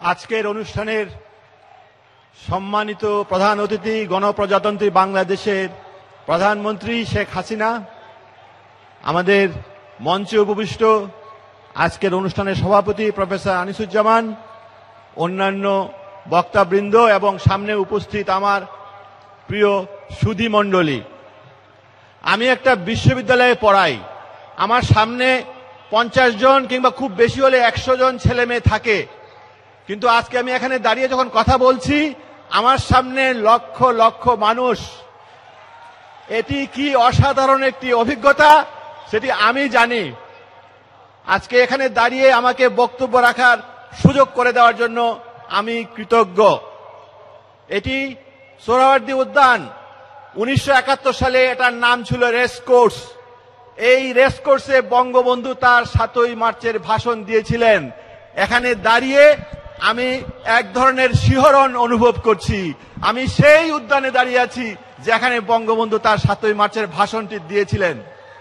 আজকের অনুষ্ঠানের সম্মানিত প্রধান অতিথি গণপ্রজাতন্ত্রী বাংলাদেশের প্রধানমন্ত্রী শেখ হাসিনা, আমাদের মঞ্চে উপবিষ্ট আজকের অনুষ্ঠানের সভাপতি প্রফেসর আনিসুজ্জামান, অন্যান্য বক্তাবৃন্দ এবং সামনে উপস্থিত আমার প্রিয় সুধী মণ্ডলী। আমি একটা বিশ্ববিদ্যালয়ে পড়াই। আমার সামনে 50 জন কিংবা খুব বেশি হলে 100 জন ছেলে মেয়ে থাকে, কিন্তু আজকে আমি এখানে দাঁড়িয়ে যখন কথা বলছি আমার সামনে লক্ষ লক্ষ মানুষ। এটি কি অসাধারণ একটি অভিজ্ঞতা সেটি আমি জানি। আজকে এখানে দাঁড়িয়ে আমাকে বক্তব্য রাখার সুযোগ করে দেওয়ার জন্য আমি কৃতজ্ঞ। এটি সোহরাওয়ার্দী উদ্যান। 1971 সালে এটার নাম ছিল রেসকোর্স। এই রেসকোর্সে বঙ্গবন্ধু তার 7ই মার্চের ভাষণ দিয়েছিলেন। এখানে দাঁড়িয়ে আমি এক ধরনের শিহরণ অনুভব করছি। আমি সেই উদ্যানে দাঁড়িয়ে আছি যেখানে বঙ্গবন্ধু তার 7ই মার্চের ভাষণটি দিয়েছিলেন।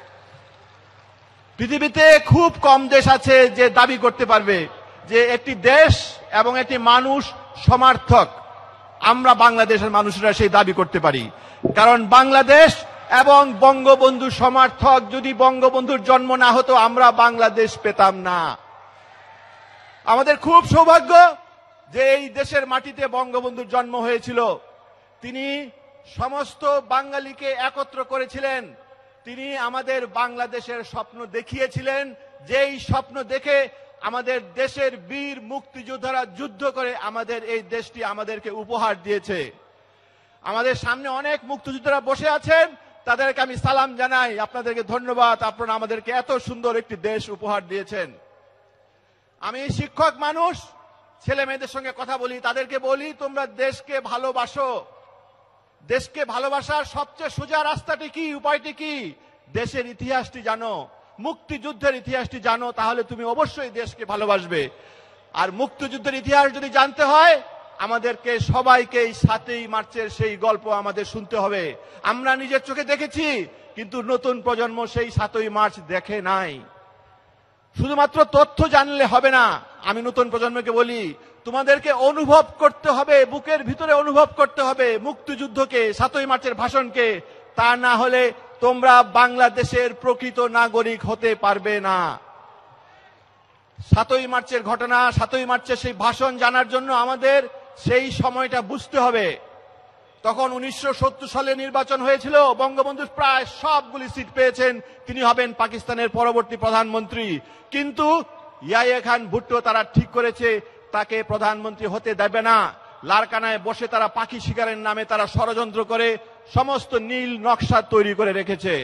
পৃথিবীতে খুব কম দেশ আছে যে দাবি করতে পারবে যে একটি দেশ এবং একটি মানুষ সমার্থক। আমরা বাংলাদেশের মানুষরা সেই দাবি করতে পারি, কারণ বাংলাদেশ এবং বঙ্গবন্ধু সমার্থক। যদি বঙ্গবন্ধুর জন্ম না হতো আমরা বাংলাদেশ পেতাম না। আমাদের খুব সৌভাগ্য যে এই দেশের মাটিতে বঙ্গবন্ধুর জন্ম হয়েছিল। তিনি সমস্ত বাঙালিকে একত্র করেছিলেন। তিনি আমাদের বাংলাদেশের স্বপ্ন দেখিয়েছিলেন, যেই স্বপ্ন দেখে আমাদের দেশের বীর মুক্তিযোদ্ধারা যুদ্ধ করে আমাদের এই দেশটি আমাদেরকে উপহার দিয়েছে। আমাদের সামনে অনেক মুক্তিযোদ্ধারা বসে আছেন, তাদেরকে আমি সালাম জানাই। আপনাদেরকে ধন্যবাদ, আপনারা আমাদেরকে এত সুন্দর একটি দেশ উপহার দিয়েছেন। আমি শিক্ষক মানুষ, ছেলে মেয়েদের সঙ্গে কথা বলি, তাদেরকে বলি তোমরা দেশকে ভালোবাসো। দেশকে ভালোবাসার সবচেয়ে সোজা রাস্তাটি কি, উপায়টি কি? দেশের ইতিহাসটি জানো, মুক্তিযুদ্ধের ইতিহাসটি জানো, তাহলে তুমি অবশ্যই দেশকে ভালোবাসবে। আর মুক্তিযুদ্ধের ইতিহাস যদি জানতে হয় আমাদেরকে সবাইকে 7ই মার্চের সেই গল্প আমাদের শুনতে হবে। আমরা নিজের চোখে দেখেছি, কিন্তু নতুন প্রজন্ম সেই 7ই মার্চ দেখে নাই। শুধুমাত্র তথ্য জানলে হবে না। আমি নতুন প্রজন্মকে বলি তোমাদেরকে অনুভব করতে হবে, বুকের ভিতরে অনুভব করতে হবে মুক্তিযুদ্ধকে, 7ই মার্চের ভাষণকে। তা না হলে তোমরা বাংলাদেশের প্রকৃত নাগরিক হতে পারবে না। 7ই মার্চের ঘটনা, 7ই মার্চের সেই ভাষণ জানার জন্য আমাদের সেই সময়টা বুঝতে হবে। তখন 1970 সালে নির্বাচন হয়েছিল, বঙ্গবন্ধু প্রায় সবগুলি সিট পেয়েছেন, তিনি হবেন পাকিস্তানের পরবর্তী প্রধানমন্ত্রী। কিন্তু ইয়াহিয়া খান ভুট্টো তারা ঠিক করেছে তাকে প্রধানমন্ত্রী হতে দেবে না। লারকানায় বসে তারা পাখি শিকারের নামে তারা ষড়যন্ত্র করে সমস্ত নীল নকশা তৈরি করে রেখেছে।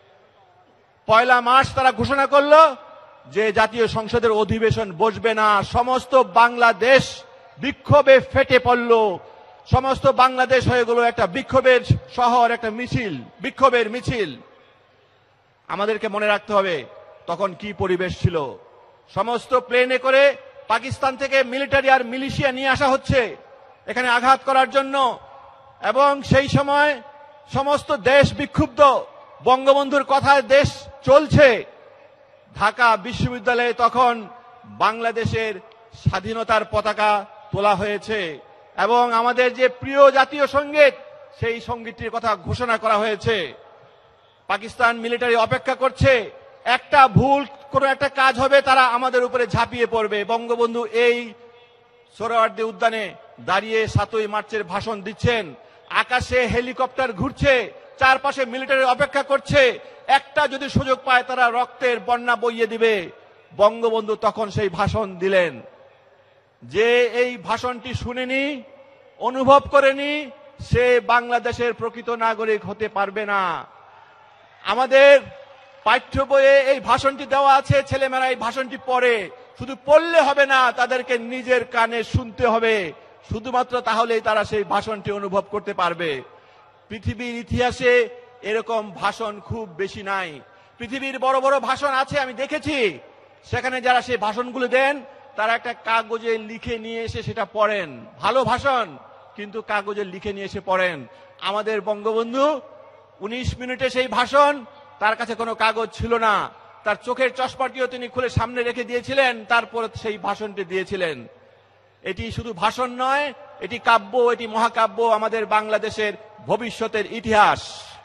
1 মার্চ তারা ঘোষণা করলো যে জাতীয় সংসদের অধিবেশন বসবে না। সমস্ত বাংলাদেশ বিক্ষোভে ফেটে পড়ল। সমস্ত বাংলাদেশ হয়ে গেল একটা বিক্ষোভের শহর, একটা মিছিল, বিক্ষোভের মিছিল। আমাদেরকে মনে রাখতে হবে তখন কি পরিবেশ ছিল। সমস্ত প্লেনে করে পাকিস্তান থেকে মিলিটারি আর মিলিশিয়া নিয়ে আসা হচ্ছে এখানে আঘাত করার জন্য, এবং সেই সময় সমস্ত দেশ বিক্ষুব্ধ। বঙ্গবন্ধুর কথায় দেশ চলছে। ঢাকা বিশ্ববিদ্যালয়ে তখন বাংলাদেশের স্বাধীনতার পতাকা তোলা হয়েছে এবং আমাদের যে প্রিয় জাতীয় সঙ্গীত, সেই সঙ্গীতটির কথা ঘোষণা করা হয়েছে। পাকিস্তান মিলিটারি অপেক্ষা করছে, একটা ভুল কোন একটা কাজ হবে তারা আমাদের উপরে ঝাঁপিয়ে পড়বে। বঙ্গবন্ধু এই সোহরাওয়ার্দী উদ্যানে দাঁড়িয়ে 7ই মার্চের ভাষণ দিচ্ছেন। আকাশে হেলিকপ্টার ঘুরছে, চারপাশে মিলিটারি অপেক্ষা করছে, একটা যদি সুযোগ পায় তারা রক্তের বন্যা বইয়ে দিবে। বঙ্গবন্ধু তখন সেই ভাষণ দিলেন। যে এই ভাষণটি শুনেনি, অনুভব করেনি, সে বাংলাদেশের প্রকৃত নাগরিক হতে পারবে না। আমাদের পাঠ্য বইয়ে এই ভাষণটি দেওয়া আছে, ছেলেমেয়েরা এই ভাষণটি পড়ে। শুধু পড়লে হবে না, তাদেরকে নিজের কানে শুনতে হবে। শুধুমাত্র তাহলেই তারা সেই ভাষণটি অনুভব করতে পারবে। পৃথিবীর ইতিহাসে এরকম ভাষণ খুব বেশি নাই। পৃথিবীর বড় বড় ভাষণ আছে, আমি দেখেছি। সেখানে যারা সেই ভাষণগুলো দেন তারা একটা কাগজে লিখে নিয়ে এসে সেটা পড়েন। ভালো ভাষণ, কিন্তু কাগজে লিখে নিয়ে এসে পড়েন। আমাদের বঙ্গবন্ধু 19 মিনিটে সেই ভাষণ, তার কাছে কোনো কাগজ ছিল না, তার চোখের চশমাটিও তিনি খুলে সামনে রেখে দিয়েছিলেন, তারপর সেই ভাষণটি দিয়েছিলেন। এটি শুধু ভাষণ নয়, এটি কাব্য, এটি মহাকাব্য, আমাদের বাংলাদেশের ভবিষ্যতের ইতিহাস।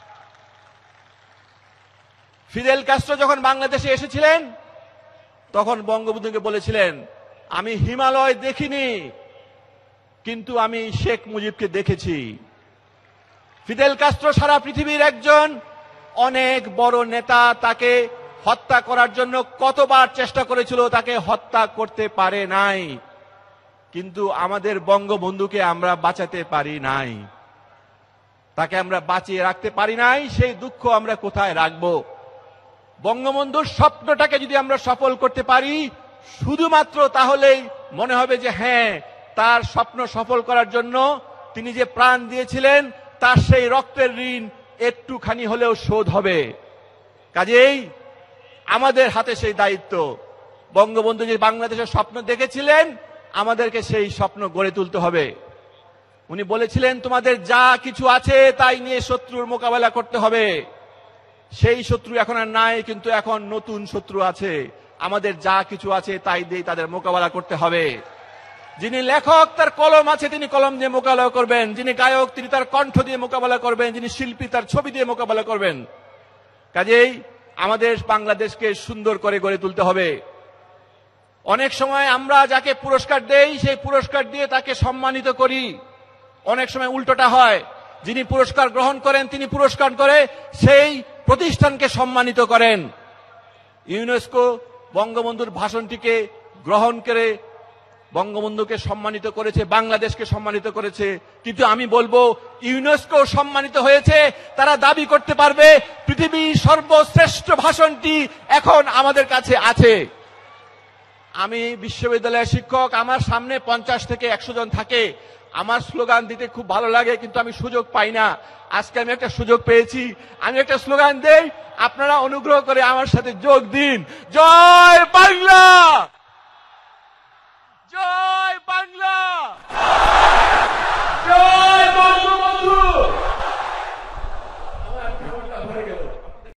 ফিদেল কাস্ট্রো যখন বাংলাদেশে এসেছিলেন তখন বঙ্গবন্ধুকে বলেছিলেন, আমি হিমালয় দেখিনি কিন্তু আমি শেখ মুজিবকে দেখেছি। ফিদেল কাস্ট্রো সারা পৃথিবীর একজন অনেক বড় নেতা, তাকে হত্যা করার জন্য কতবার চেষ্টা করেছিল, তাকে হত্যা করতে পারে নাই, কিন্তু আমাদের বঙ্গবন্ধুকে আমরা বাঁচাতে পারি নাই, তাকে আমরা বাঁচিয়ে রাখতে পারি নাই। সেই দুঃখ আমরা কোথায় রাখবো? বঙ্গবন্ধুর স্বপ্নটাকে যদি আমরা সফল করতে পারি শুধুমাত্র, তাহলেই মনে হবে যে হ্যাঁ, তার স্বপ্ন সফল করার জন্য তিনি যে প্রাণ দিয়েছিলেন তার সেই রক্তের ঋণ একটুখানি হলেও শোধ হবে। কাজেই আমাদের হাতে সেই দায়িত্ব। বঙ্গবন্ধু যে বাংলাদেশের স্বপ্ন দেখেছিলেন, আমাদেরকে সেই স্বপ্ন গড়ে তুলতে হবে। উনি বলেছিলেন, তোমাদের যা কিছু আছে তাই নিয়ে শত্রুর মোকাবেলা করতে হবে। সেই শত্রু এখন আর নাই, কিন্তু এখন নতুন শত্রু আছে। আমাদের যা কিছু আছে তাই দিয়ে তাদের মোকাবেলা করতে হবে। যিনি লেখক, তার কলম আছে, তিনি কলম দিয়ে মোকাবেলা করবেন। যিনি গায়ক, তিনি তার কণ্ঠ দিয়ে মোকাবেলা করবেন। যিনি শিল্পী, তার ছবি দিয়ে মোকাবেলা করবেন। কাজেই আমাদের বাংলাদেশকে সুন্দর করে গড়ে তুলতে হবে। অনেক সময় আমরা যাকে পুরস্কার দেই, সেই পুরস্কার দিয়ে তাকে সম্মানিত করি। অনেক সময় উল্টোটা হয়, যিনি পুরস্কার গ্রহণ করেন তিনি পুরস্কার করে সেই প্রতিষ্ঠানকে সম্মানিত করেন। ইউনেস্কো বঙ্গবন্ধুর ভাষণটিকে গ্রহণ করে বঙ্গবন্ধুকে সম্মানিত করেছে, বাংলাদেশকে সম্মানিত করেছে। কিন্তু আমি বলবো, ইউনেস্কো সম্মানিত হয়েছে, তারা দাবি করতে পারবে পৃথিবীর সর্বশ্রেষ্ঠ ভাষণটি এখন আমাদের কাছে আছে। আমি বিশ্ববিদ্যালয়ের শিক্ষক, আমার সামনে 50 থেকে 100 জন থাকে। আমার স্লোগান দিতে খুব ভালো লাগে, কিন্তু আমি সুযোগ পাই না। আজকে আমি একটা সুযোগ পেয়েছি, আমি একটা স্লোগান দেই, আপনারা অনুগ্রহ করে আমার সাথে যোগ দিন। জয় বাংলা।